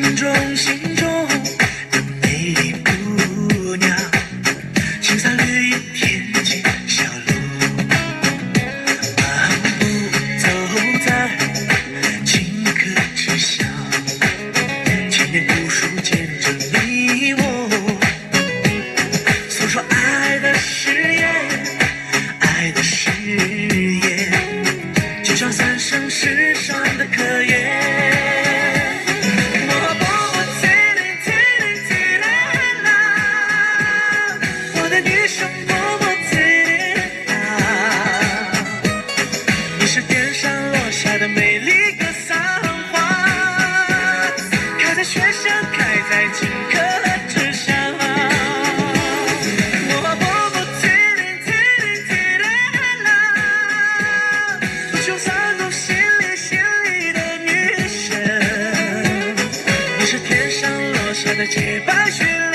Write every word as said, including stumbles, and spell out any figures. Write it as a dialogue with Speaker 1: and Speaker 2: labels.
Speaker 1: 中心中的美丽姑娘，青草绿荫天际小路，漫步走在青稞之乡，千年古树见证你我，诉说爱的誓言，爱的誓言，就像三生石上的刻言。是天上落下的美丽格桑花，开在雪山，开在青稞之乡。我步步提铃提铃提铃啦，不求三度心里心里的女神，你是天上落下的洁白雪。